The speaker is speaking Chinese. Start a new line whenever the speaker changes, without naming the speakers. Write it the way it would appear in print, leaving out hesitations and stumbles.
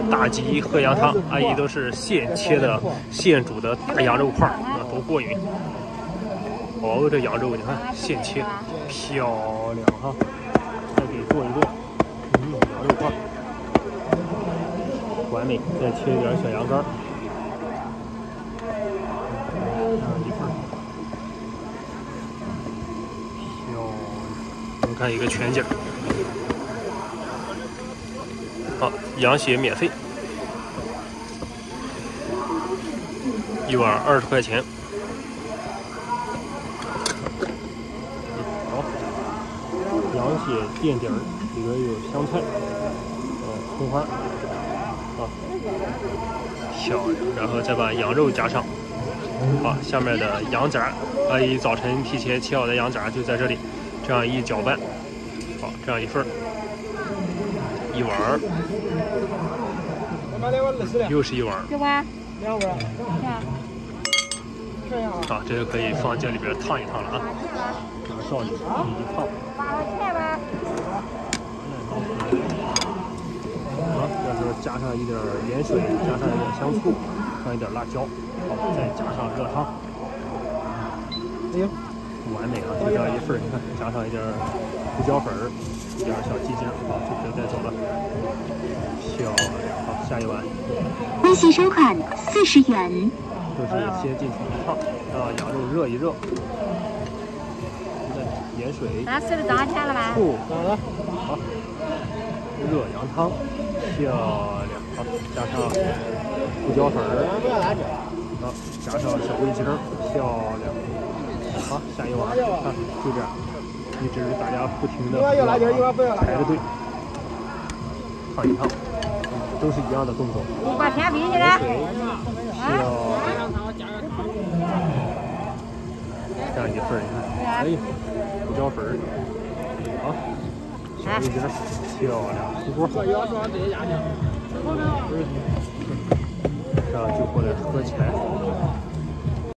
大吉喝羊汤，阿姨都是现切的、现煮的大羊肉块啊，多过瘾！哦，这羊肉你看现切，漂亮哈！再给做一做，羊肉块，完美！再切一点小羊肝，一份，漂亮！我们看一个全景。 好，羊血免费，1碗20块钱。好，羊血垫底儿，里边有香菜，葱花，漂亮。然后再把羊肉加上，好，下面的羊杂，阿姨早晨提前切好的羊杂就在这里，这样一搅拌，好，这样一份。 1碗，又是1碗。2碗。好，这就可以放这里边烫一烫了啊。拿勺子一烫。好，这时候加上一点盐水，加上一点香醋，放一点辣椒，好，再加上热汤。哎呦，完美啊！就这样一份，你看，加上一点胡椒粉。 一点小鸡精，好，就可以带走了。漂亮，好，下一碗。
微信收款40元。
都是先进去一烫，让羊肉热一热。盐水。
那是不是涨钱了吧？
醋，好，热羊汤，漂亮，好，加上胡椒粉，好，加上小味精，漂亮。好，下一碗，看，就这样。 一直大家不停的排着队，烫一烫，都是一样的动作。
挂天币去了。
这样一份，你看，哎，胡椒粉，好，小味精，漂亮，出锅。这样就过来喝起来。